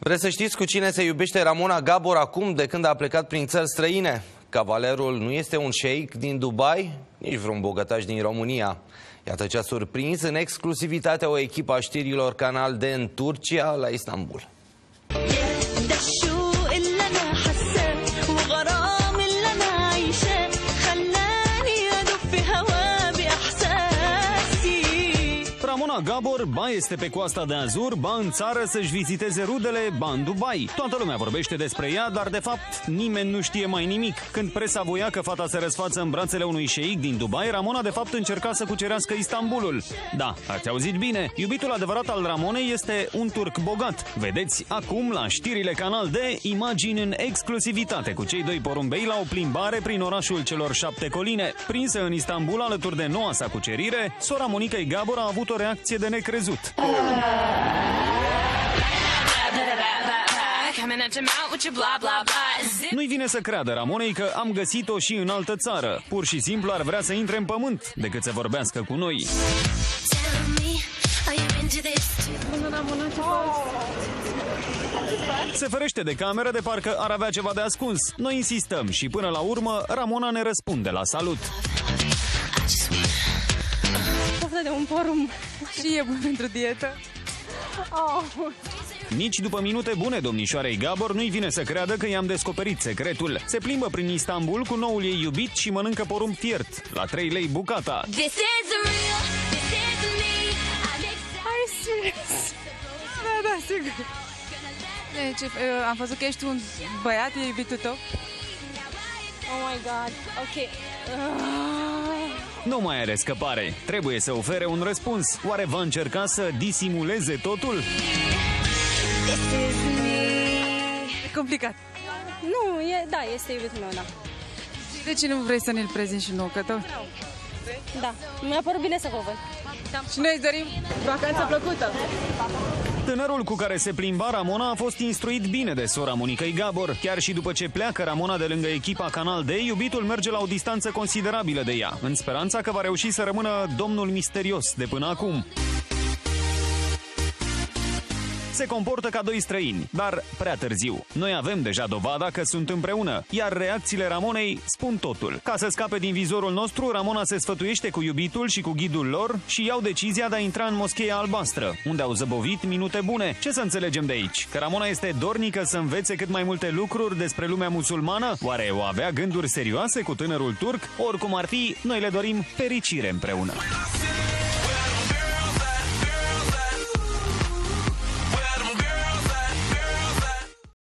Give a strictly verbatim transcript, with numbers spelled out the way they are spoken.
Vreți să știți cu cine se iubește Ramona Gabor acum, de când a plecat prin țări străine? Cavalerul nu este un șeic din Dubai, nici vreun bogătaș din România. Iată ce a surprins în exclusivitate o echipă a știrilor Canal D în Turcia, la Istanbul. Ramona Gabor ba este pe Coasta de Azur, ba în țară să-și viziteze rudele, ba în Dubai. Toată lumea vorbește despre ea, dar de fapt nimeni nu știe mai nimic. Când presa voia că fata se răsfață în brațele unui șeic din Dubai, Ramona de fapt încerca să cucerească Istanbulul. Da, ați auzit bine, iubitul adevărat al Ramonei este un turc bogat. Vedeți acum la știrile Canal D imagini în exclusivitate cu cei doi porumbei la o plimbare prin orașul celor șapte coline. Prinsă în Istanbul alături de noua sa cucerire, sora Monicăi Gabor a avut o reacție de necrezut. Nu-i vine să creadă Ramonei că am găsit-o și în altă țară. Pur și simplu ar vrea să intre în pământ decât să vorbească cu noi. Se ferește de cameră de parcă ar avea ceva de ascuns. Noi insistăm și până la urmă Ramona ne răspunde la salut. De un porumb și e bun pentru dietă. Oh. Nici după minute bune domnișoarei Gabor nu-i vine să creadă că i-am descoperit secretul. Se plimbă prin Istanbul cu noul ei iubit și mănâncă porumb fiert, la trei lei bucata. Ai serios? Da, da, sigur. Deci, am văzut că ești un băiat, e iubitul tău? Oh my god, ok. Uh. Nu mai are scăpare. Trebuie să ofere un răspuns. Oare va încerca să disimuleze totul? E complicat. Nu, e, da, este iubitul meu, da. De ce nu vrei să ne-l prezinti și nouă, că tău? Da, mi-a părut bine să vă văd. Da. Și noi îți dorim vacanță plăcută. Tânărul cu care se plimba Ramona a fost instruit bine de sora Monicăi Gabor. Chiar și după ce pleacă Ramona de lângă echipa Canal D, iubitul merge la o distanță considerabilă de ea, în speranța că va reuși să rămână domnul misterios de până acum. Se comportă ca doi străini, dar prea târziu. Noi avem deja dovada că sunt împreună, iar reacțiile Ramonei spun totul. Ca să scape din vizorul nostru, Ramona se sfătuiește cu iubitul și cu ghidul lor și iau decizia de a intra în Moscheea Albastră, unde au zăbovit minute bune. Ce să înțelegem de aici? Că Ramona este dornică să învețe cât mai multe lucruri despre lumea musulmană? Oare o avea gânduri serioase cu tânărul turc? Oricum ar fi, noi le dorim fericire împreună.